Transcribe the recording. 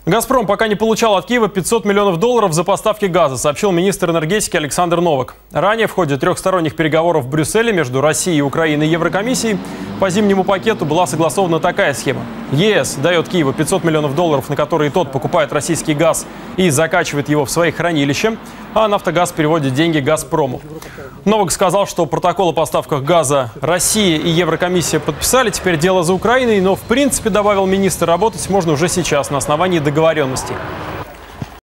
«Газпром» пока не получал от Киева 500 миллионов долларов за поставки газа, сообщил министр энергетики Александр Новак. Ранее в ходе трехсторонних переговоров в Брюсселе между Россией, Украиной и Еврокомиссией по зимнему пакету была согласована такая схема. ЕС дает Киеву 500 миллионов долларов, на которые тот покупает российский газ и закачивает его в свои хранилища, а «Нафтогаз» переводит деньги «Газпрому». Новак сказал, что протокол о поставках газа Россия и Еврокомиссия подписали, теперь дело за Украиной, но в принципе, добавил министр, работать можно уже сейчас на основании договоренностей.